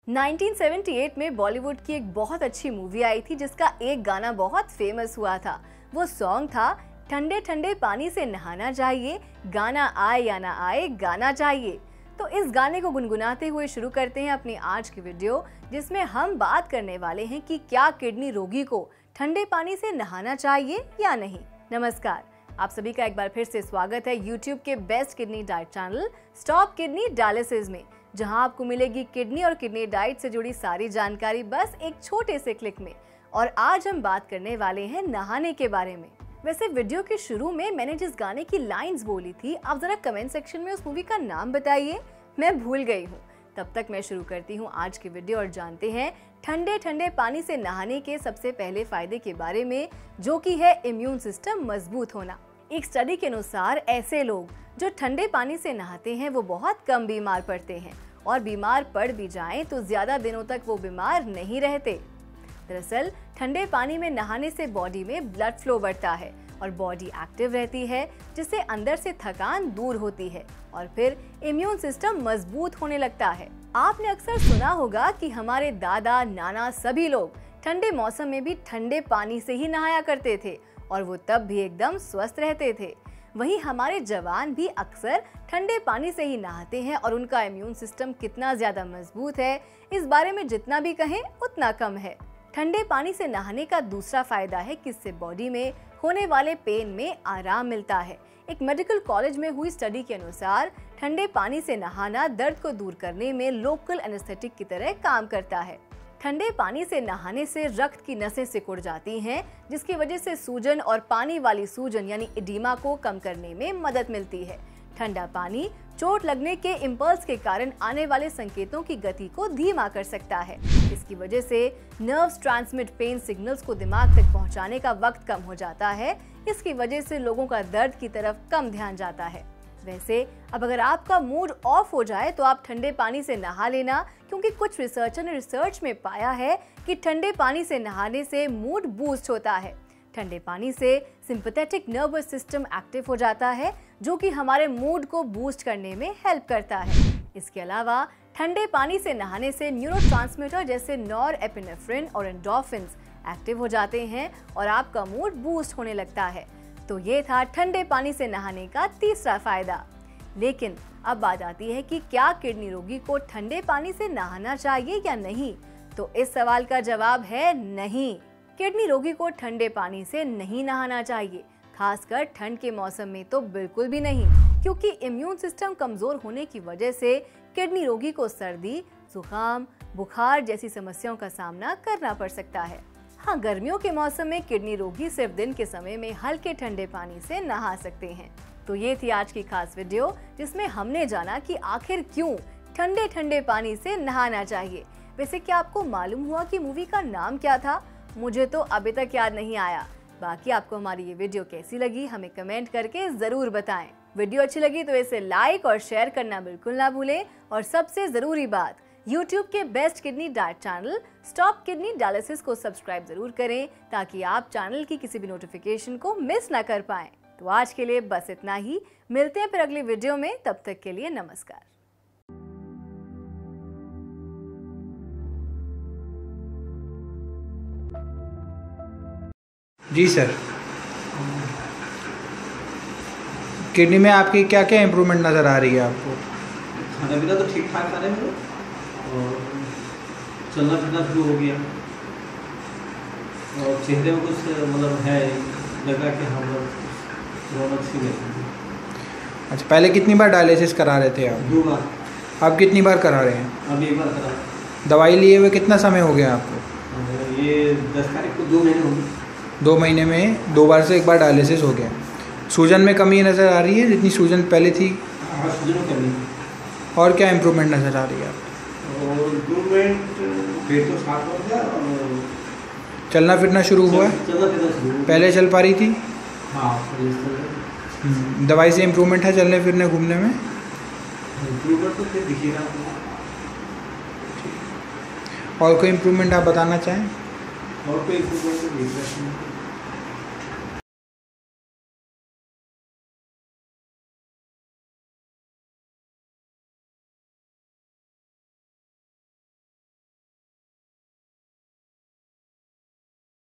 1978 में बॉलीवुड की एक बहुत अच्छी मूवी आई थी जिसका एक गाना बहुत फेमस हुआ था। वो सॉन्ग था ठंडे ठंडे पानी से नहाना चाहिए, गाना आए या ना आए गाना चाहिए। तो इस गाने को गुनगुनाते हुए शुरू करते हैं अपनी आज की वीडियो, जिसमें हम बात करने वाले हैं कि क्या किडनी रोगी को ठंडे पानी से नहाना चाहिए या नहीं। नमस्कार, आप सभी का एक बार फिर से स्वागत है YouTube के best kidney diet channel stop kidney dialysis में, जहां आपको मिलेगी किडनी और किडनी डाइट से जुड़ी सारी जानकारी बस एक छोटे से क्लिक में। और आज हम बात करने वाले हैं नहाने के बारे में। वैसे वीडियो के शुरू में मैंने जिस गाने की लाइंस बोली थी, आप जरा कमेंट सेक्शन में उस मूवी का नाम बताइए, मैं भूल गई हूँ। तब तक मैं शुरू करती हूँ आज की वीडियो और जानते हैं ठंडे ठंडे पानी से नहाने के सबसे पहले फायदे के बारे में, जो कि है इम्यून सिस्टम मजबूत होना। एक स्टडी के अनुसार ऐसे लोग जो ठंडे पानी से नहाते हैं वो बहुत कम बीमार पड़ते हैं, और बीमार पड़ भी जाएं तो ज्यादा दिनों तक वो बीमार नहीं रहते। दरअसल ठंडे पानी में नहाने से बॉडी में ब्लड फ्लो बढ़ता है और बॉडी एक्टिव रहती है, जिससे अंदर से थकान दूर होती है और फिर इम्यून सिस्टम मजबूत होने लगता है। आपने अक्सर सुना होगा कि हमारे दादा नाना सभी लोग ठंडे मौसम में भी ठंडे पानी से ही नहाया करते थे और वो तब भी एकदम स्वस्थ रहते थे। वहीं हमारे जवान भी अक्सर ठंडे पानी से ही नहाते हैं और उनका इम्यून सिस्टम कितना ज्यादा मजबूत है, इस बारे में जितना भी कहें उतना कम है। ठंडे पानी से नहाने का दूसरा फायदा है कि इससे बॉडी में होने वाले पेन में आराम मिलता है। एक मेडिकल कॉलेज में हुई स्टडी के अनुसार ठंडे पानी से नहाना दर्द को दूर करने में लोकल एनेस्थेटिक की तरह काम करता है। ठंडे पानी से नहाने से रक्त की नसें सिकुड़ जाती हैं, जिसकी वजह से सूजन और पानी वाली सूजन यानी एडिमा को कम करने में मदद मिलती है। ठंडा पानी चोट लगने के इम्पल्स के कारण आने वाले संकेतों की गति को धीमा कर सकता है। इसकी वजह से नर्व्स ट्रांसमिट पेन सिग्नल्स को दिमाग तक पहुंचाने का वक्त कम हो जाता है। इसकी वजह से लोगों का दर्द की तरफ कम ध्यान जाता है। वैसे अब अगर आपका मूड ऑफ हो जाए तो आप ठंडे पानी से नहा लेना, क्योंकि कुछ रिसर्चर ने रिसर्च में पाया है कि ठंडे पानी से नहाने से मूड बूस्ट होता है। ठंडे पानी से सिंपैथेटिक नर्वस सिस्टम एक्टिव हो जाता है, जो कि हमारे मूड को बूस्ट करने में हेल्प करता है। इसके अलावा ठंडे पानी से नहाने से न्यूरोट्रांसमीटर जैसे नॉरएपिनेफ्रिन और एंडोर्फिन्स एक्टिव हो जाते हैं और आपका मूड बूस्ट होने लगता है। तो ये था ठंडे पानी से नहाने का तीसरा फायदा। लेकिन अब बात आती है कि क्या किडनी रोगी को ठंडे पानी से नहाना चाहिए या नहीं। तो इस सवाल का जवाब है नहीं। किडनी रोगी को ठंडे पानी से नहीं नहाना चाहिए, खासकर ठंड के मौसम में तो बिल्कुल भी नहीं, क्योंकि इम्यून सिस्टम कमजोर होने की वजह से किडनी रोगी को सर्दी, जुकाम, बुखार जैसी समस्याओं का सामना करना पड़ सकता है। हाँ, गर्मियों के मौसम में किडनी रोगी सिर्फ दिन के समय में हल्के ठंडे पानी से नहा सकते हैं। तो ये थी आज की खास वीडियो, जिसमें हमने जाना कि आखिर क्यों ठंडे ठंडे पानी से नहाना चाहिए। वैसे क्या आपको मालूम हुआ कि मूवी का नाम क्या था? मुझे तो अभी तक याद नहीं आया। बाकी आपको हमारी ये वीडियो कैसी लगी हमें कमेंट करके जरूर बताएं। वीडियो अच्छी लगी तो इसे लाइक और शेयर करना बिल्कुल ना भूलें। और सबसे जरूरी बात, YouTube के best kidney diet channel stop kidney dialysis को सब्सक्राइब जरूर करें, ताकि आप चैनल की किसी भी नोटिफिकेशन को मिस ना कर पाएं। तो आज के लिए बस इतना ही, मिलते हैं फिर अगली वीडियो में। तब तक के लिए नमस्कार। जी सर, किडनी में आपकी क्या क्या इम्प्रूवमेंट नज़र आ रही है आपको? खाना पीना तो ठीक ठाक खा रहे हैं और चलना फिरना शुरू हो गया और चेहरे में कुछ मतलब है, लगा कि हम रौनक सी गई। अच्छा, पहले कितनी बार डायलिसिस करा रहे थे आप? 2 बार। आप कितनी बार करा रहे हैं? अभी 1 बार करा। दवाई लिए हुए कितना समय हो गया आपको? ये 10 तारीख को 2 महीने हो गए। 2 महीने में 2 बार से 1 बार डायलिसिस हो गया। सूजन में कमी नज़र आ रही है जितनी सूजन पहले थी? हाँ, सूजन में कमी। और क्या इम्प्रूवमेंट नज़र आ रही है आपको? और इम्प्रूवमेंट पेट तो साफ हो गया और चलना फिरना शुरू हुआ है? चलना फिरना शुरू। पहले चल पा रही थी? हाँ, दवाई से इम्प्रूवमेंट है चलने फिरने घूमने में? इम्प्रूवमेंट तो फिर दिखेगा। और कोई इम्प्रूवमेंट आप बताना चाहें? और कोई इम्प्रूवमेंट तो दिख रहा है।